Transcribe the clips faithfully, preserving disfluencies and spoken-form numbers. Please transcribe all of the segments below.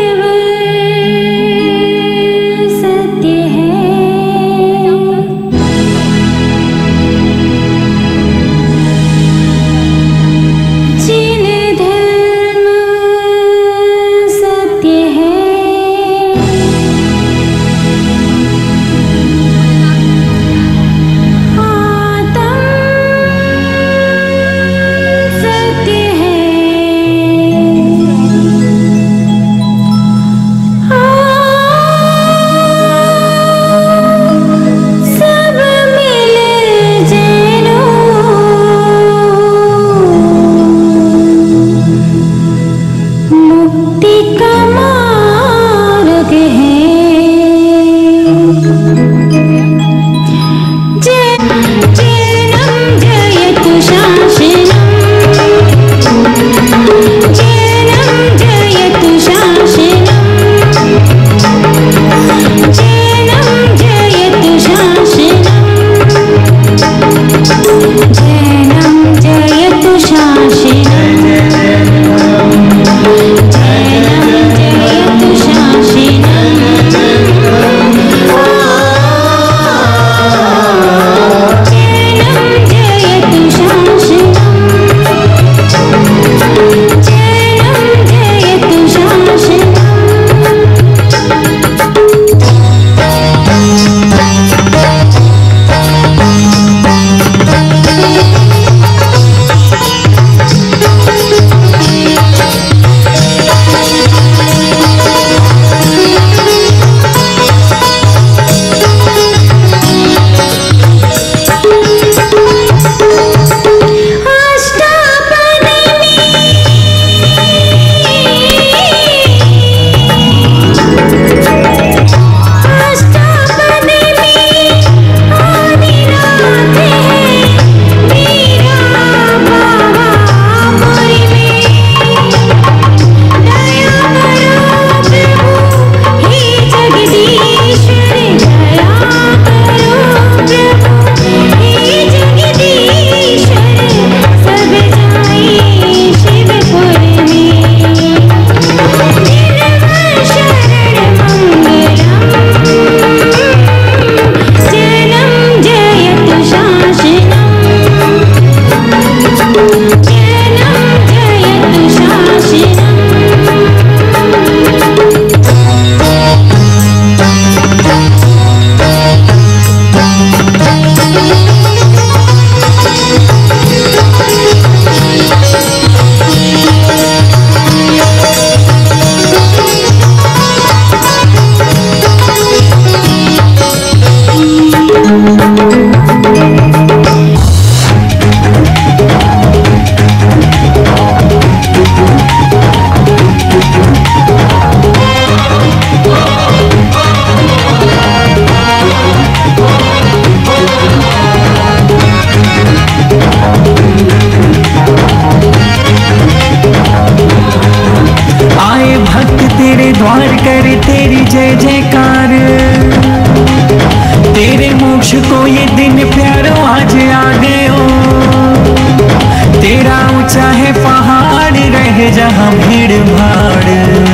जहाँ भीड़ भाड़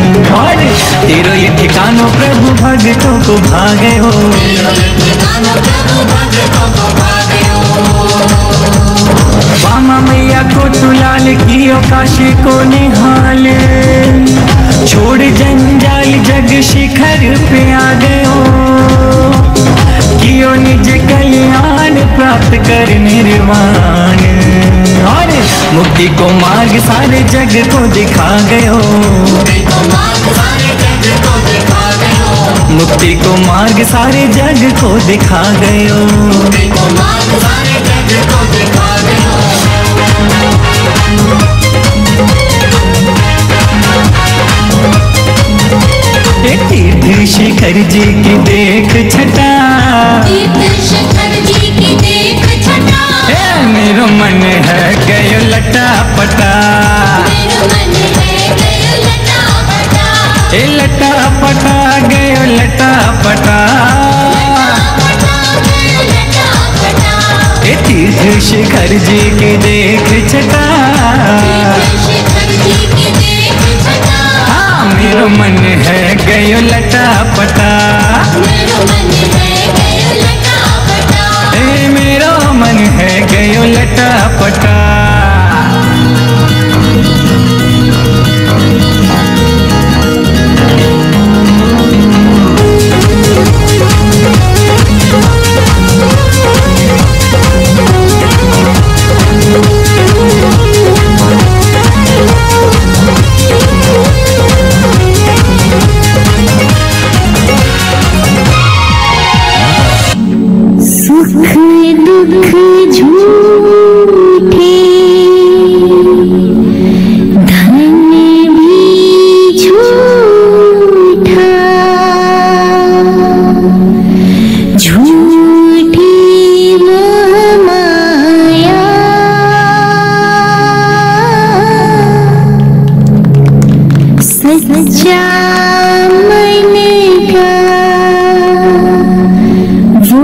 और तेरो ये ठिकानो प्रभु भक्तों को भागे हो। वामा मैया को तुलाल कियो काशी को निहाल, छोड़ जंजाल जग शिखर पे आ गए हो। कियो निज कल्याण प्राप्त कर निर्वाण और मुक्ति को मार्ग सारे जग को दिखा गए हो। मुक्ति को मार्ग सारे जग को दिखा गए हो। तीर्थ शिखर जी की देख छटा, तीर्थ शिखर जी की देख छटा, मेरो मन है गयो लटा पटा, मेरो मन है गयो लटा पटा, ए लटा पटा गयो लटा पटा, ए तीर्थ शिखर जी की देख छटा, तीर्थ शिखर जी की देख छटा, हाँ मेरो मन है गयो लटा पटा, मेरो मन है गयो लटा पटा, ए मेरो मन है गयो लटा पटा। सुख दुख झूठे, धन भी झूठा, झूठी मोह माया, सच्चा मन का वो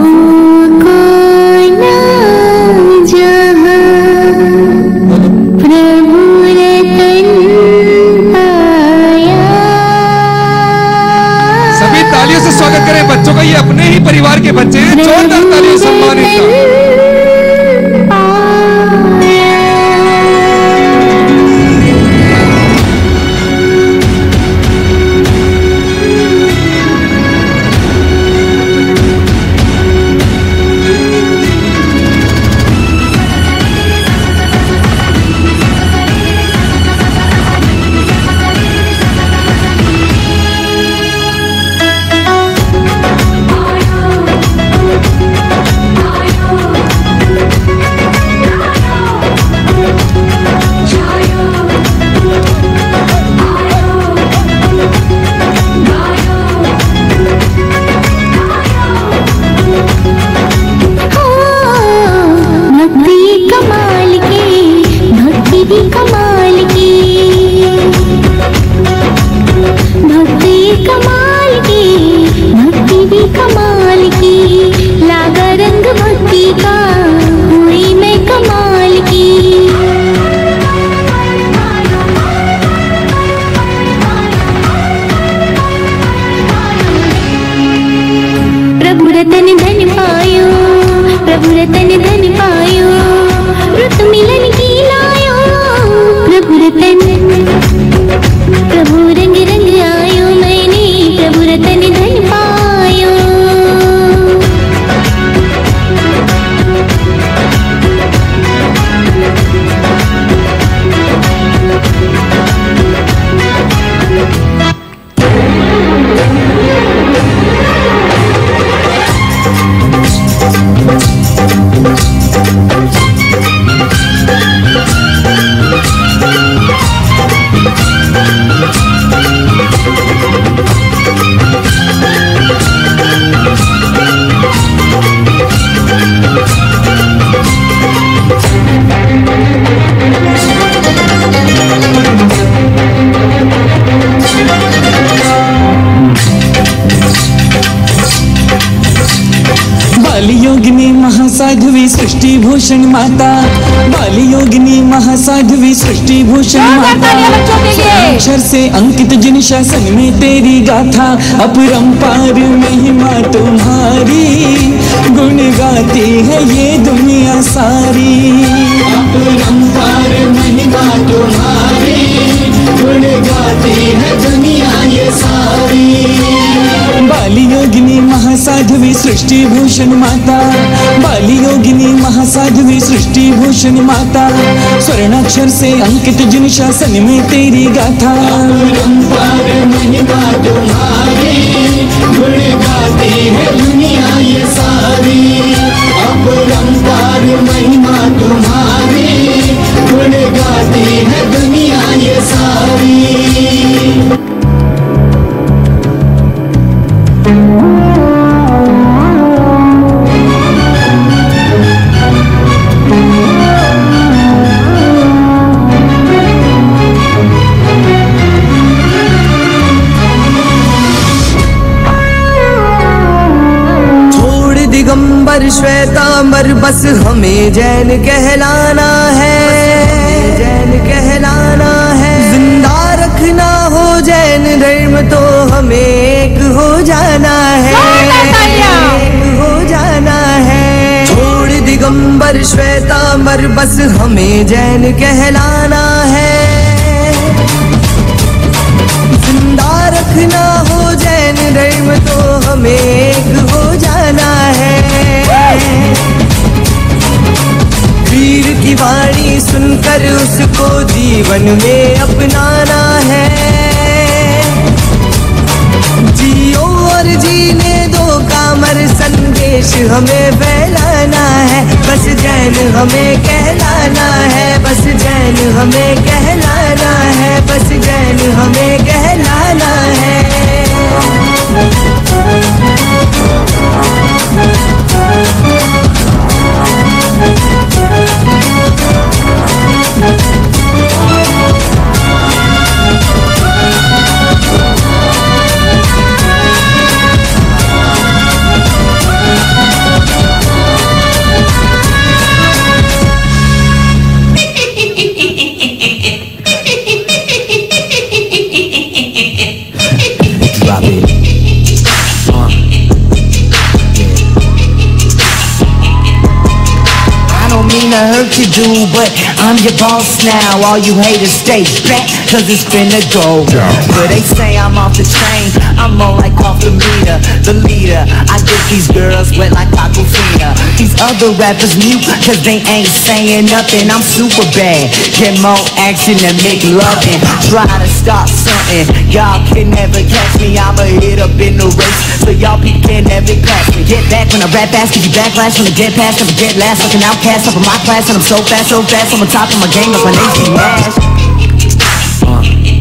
स्वागत करें बच्चों का, ये अपने ही परिवार के बच्चे हैं। जोरदार तालियों से सम्मानित करें। प्रभु रतन धन पायो, प्रभु रतन धन पायो, रुत मिलन की लायो, प्रभु रतन, प्रभु रंग रंग आयो, मैंने प्रभु रतन धन पायो। बालियोगिनी महासाध्वी सृष्टि भूषण माता, बालियोगिनी महासाध्वी सृष्टि भूषण माता, अक्षर से अंकित जिन शासन में तेरी गाथा, अपरंपार महिमा तुम्हारी, गुण गाती है ये दुनिया सारी, अपरंपार महिमा तुम्हारी, गुण गाती है दुनिया ये सारी। बालियोगिनी महासाध्वी सृष्टि भूषण माता, बालियोगिनी महासाध्वी सृष्टि भूषण माता, स्वर्णाक्षर से अंकित जिन शासन में तेरी गाथा, अपरंपार महिमा तुम्हारी, गुण गाती है दुनिया ये सारी, अपरंपार महिमा तुम्हारी, गुण गाती है दुनिया ये सारी। दिगंबर श्वेतांबर बस हमें जैन कहलाना है, जैन कहलाना है, जिंदा रखना हो जैन धर्म जाना है, हो जाना है। छोड़ दिगंबर श्वेतांबर बस हमें जैन कहलाना है। जिंदा रखना हो जैन धर्म तो हमें एक हो जाना है। वीर की वाणी सुनकर उसको जीवन में अपनाना है। जियो और जीने दो कामर संदेश हमें फैलाना है। बस जैन हमें कहलाना है, बस जैन हमें कहलाना है, बस जैन हमें कहलाना है। To hurt you, dude, but I'm your boss now. All you haters stay back, cause it's finna go. But they say I'm off the train, I'm more like off the meter. The leader, I get these girls wet like Aquafina. These other rappers mute, cause they ain't saying nothing. I'm super bad, get more action than make loving. Try to start something, y'all can never catch me. I'm a hit up in the race, so y'all people can never pass me. Get back when I rap fast, give you backlash when I get past. Never get last, like an outcast up in my class. And I'm so fast, so fast, I'm on top of my game, like my name's D-Mash. Uh,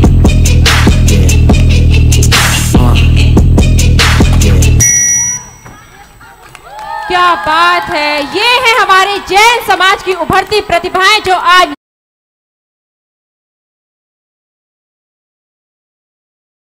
yeah. Uh, yeah. क्या बात है। ये है हमारे जैन समाज की उभरती प्रतिभाएं जो आज